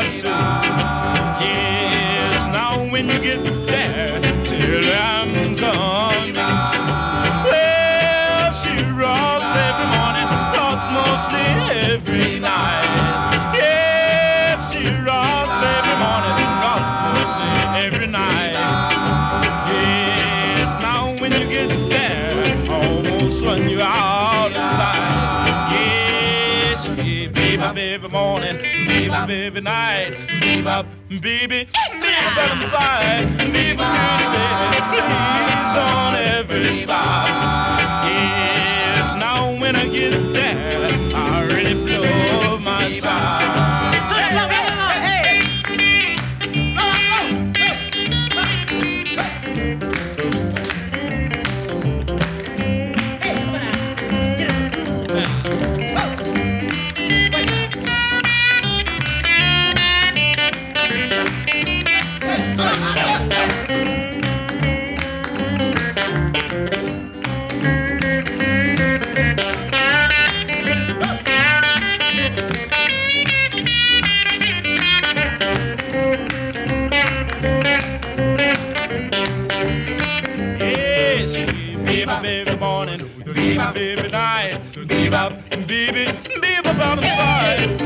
one too. Yes, now when you get there, till I'm coming to. Well, she rocks every morning, rocks mostly every night. Yes, she rocks every morning, rocks mostly every night. Yes, now when you get there, almost run you out of sight. Yes, she bebop every morning, bebop every night, bebop, baby, bebop on the side, bebop, baby, please on every stop. Yes, now when I get there, I really blow my top. Bebop every morning, bebop every night, bebop, baby, bebop on the side.